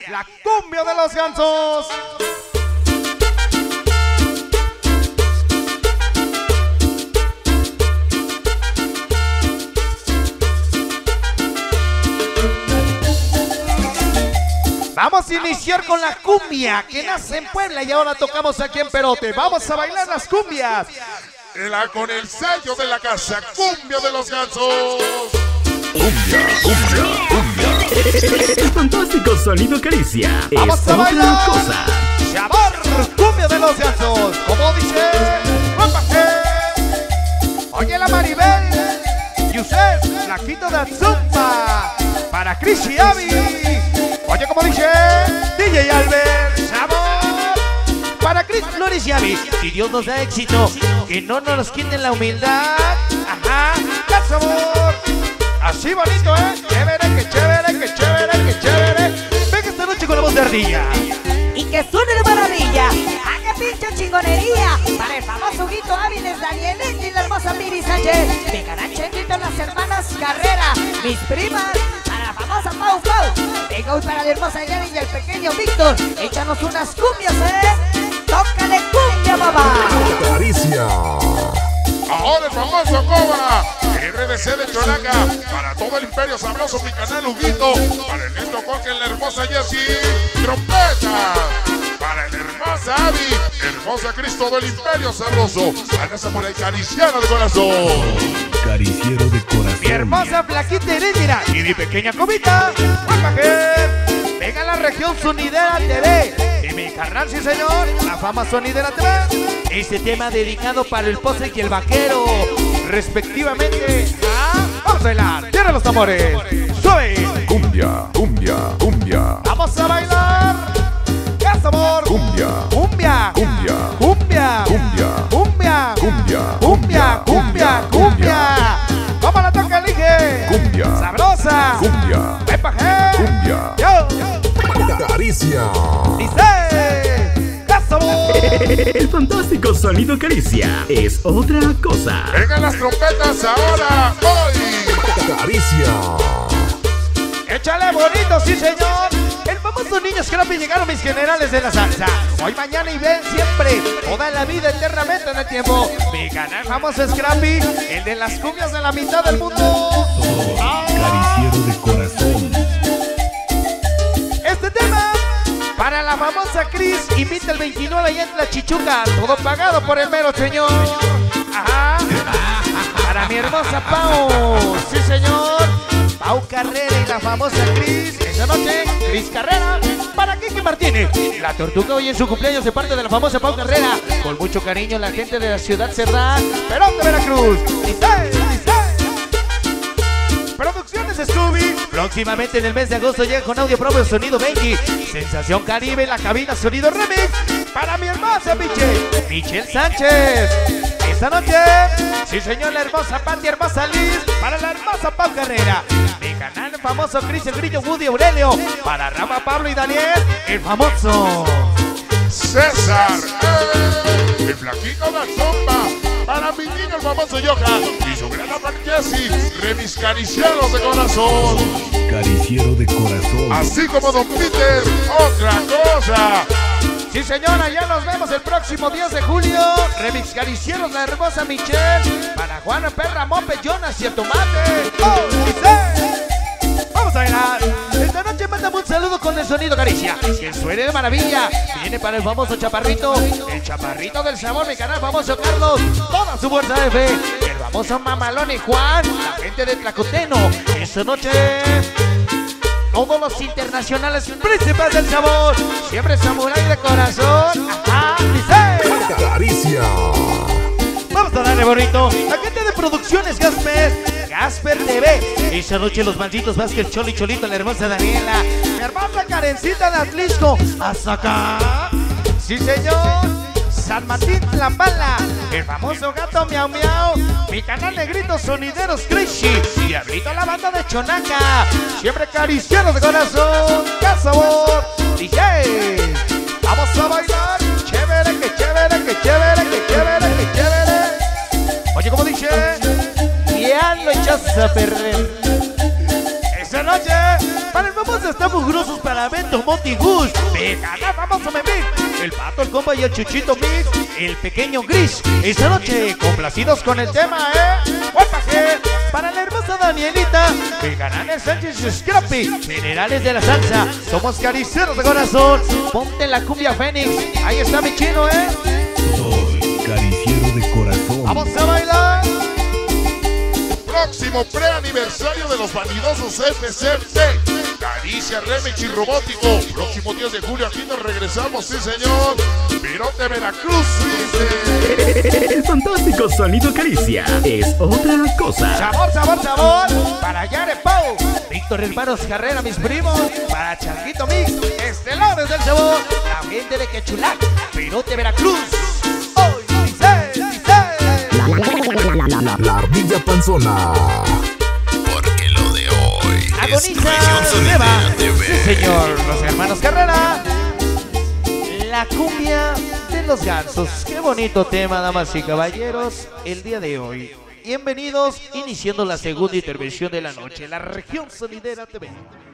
La cumbia de los gansos. Vamos a iniciar con la cumbia que nace en Puebla y ahora tocamos aquí en Perote. Vamos a bailar las cumbias. Con el sello de la casa, cumbia de los gansos. Cumbia, cumbia, cumbia. El fantástico sonido caricia. Vamos es a bailar. Otra cosa. Sabor, cumbia de los gansos. Como dice, ¡rómpate! Oye la Maribel, Yusef, la quito de Zumba. Para Chris y Abby. Oye como dice, DJ Albert, sabor. Para Chris, Flores y Abby. Si Dios nos da éxito, que no nos quiten la humildad. Ajá, ¡qué sabor! Así bonito, chévere, que chévere, que chévere, que chévere. Venga esta noche con la voz de Ardilla. Y que suene de maravilla. Haga pinche chingonería. Para el famoso Huguito Áviles, Daniel y la hermosa Miri Sánchez. Pegarán chenguito las hermanas Carrera. Mis primas. Para la famosa Pau Pau. Venga hoy para la hermosa Yanni y el pequeño Víctor. Échanos unas cumbias, Tócale cumbia, mamá. Caricia. Ahora el famoso Cobra, RDC de Chonaca, para todo el imperio sabroso, mi canal Huguito, para el neto Coque, la hermosa Jessie, trompeta, para la hermosa Abby, hermosa Cris, todo el imperio sabroso, para esa por ahí cariciana de corazón. Cariciero de corazón. Mi hermosa flaquita Heréndira y mi pequeña comita. Venga a la región sonidera TV. Y mi carnal, sí señor, la fama sonidera TV. Este tema dedicado para el Posse y el Vaquero, respectivamente. Vamos a bailar, cierra los tambores. Sube. Cumbia, cumbia, cumbia. Vamos a bailar. ¡Qué sabor! Cumbia, Cumbia. cumbia, Cumbia. cumbia, Cumbia. cumbia, Cumbia, cumbia, cumbia. ¿Cómo la toca, elige? Cumbia. Sabrosa. Cumbia. Ven pa' acá. Cumbia. Yo. Caricia. Dice. ¡Qué sabor! El fantástico sonido caricia es otra cosa. Vengan las trompetas ahora, hoy. Caricia. ¡Échale bonito, sí señor! El famoso niño Scrappy llegaron mis generales de la salsa. Hoy, mañana y ven siempre. Toda la vida, eternamente en el tiempo. Mi canal famoso Scrappy, el de las cumbias de la mitad del mundo. Cariciero de corazón. Este tema para la famosa Cris, invita el 29 allá en la Chichuca. Todo pagado por el mero señor. Ajá. Para mi hermosa Pau, sí señor. Pau Carrera y la famosa Cris. Esa noche, Cris Carrera. Para Kiki Martínez. La Tortuga hoy en su cumpleaños de parte de la famosa Pau Carrera. Con mucho cariño la gente de la ciudad Cerdán, Perón de Veracruz. Dice. Producciones Scooby. Próximamente en el mes de agosto llega con audio propio Sonido Benji. Sensación Caribe, la cabina Sonido Remix. Para mi hermosa Michelle Sánchez. Esta noche, sí señor, la hermosa Patti, hermosa Liz. Para la hermosa Pau Carrera. Mi canal famoso Cris, el Grillo, Woody, Aurelio. Para Rama, Pablo y Daniel, el famoso César, el flaquito de Zumba, para mi niño el famoso Johan y su gran amor Jessie, remis caricianos de corazón. Cariciero de corazón. Así como Don Peter, otra cosa. Sí señora, ya nos vemos el próximo 10 de julio. Remix Caricieros, la hermosa Michelle. Para Juana, Perra, Mope, Jonas y el Tomate. ¡Oh, dice! Vamos a bailar. Esta noche mandamos un saludo con el sonido caricia. Que suene de maravilla. Viene para el famoso Chaparrito. El Chaparrito del sabor, mi canal famoso Carlos. Toda su fuerza de fe. El famoso Mamalón y Juan. La gente de Tlacoteno. Esta noche... todos los internacionales príncipes del sabor. Siempre samurái de corazón. Ajá, dice. Caricia. Vamos a darle bonito. La gente de producciones Gasper TV. Esta noche los malditos Vázquez, Cholo y Cholito, la hermosa Daniela. Mi hermosa Karencita de Atlisco. Hasta acá. Sí, señor. San Martín Tlambala, el famoso gato Miau Miau, mi canal Negrito Sonideros Crazy, Diablito la banda de Chonaca, siempre caricieros de corazón, ¡qué sabor! DJ, vamos a bailar, chévere, que chévere, que chévere, que chévere, que chévere. Oye, como dice, ya lo echas a perder. Esta noche, para el famoso hermosa está mugrosos para Bento Montigus. Vegana, vamos a medir. El Pato, el Compa y el Chuchito Mix. El Pequeño Gris. Esta noche complacidos con el tema, ¡Guapaje! Para la hermosa Danielita. Vegana, Sánchez Scrappy. Generales de la salsa. Somos cariceros de corazón. Ponte la cumbia Fénix. Ahí está mi chino, Soy cariciero de corazón. Vamos a bailar. Próximo preaniversario de los vanidosos FCT. Caricia, Remix y Robótico. Próximo 10 de julio aquí nos regresamos, sí señor. Virote, Veracruz, dice. El fantástico sonido Caricia es otra cosa. Sabor, sabor, sabor. Para Yare Pau. Víctor Hermanos Carrera, mis primos. Para Changuito Mix. Estelares del sabor. La gente de Quechulac. Virote, Veracruz. Hoy, dice. La ardilla panzona. Porque lo de hoy Agoniza, Región Sonidera Sonidera TV. Sí, señor, los hermanos Carrera. La cumbia de los gansos. Qué bonito tema, damas y caballeros, el día de hoy. Bienvenidos, iniciando la segunda intervención de la noche, la Región Sonidera TV.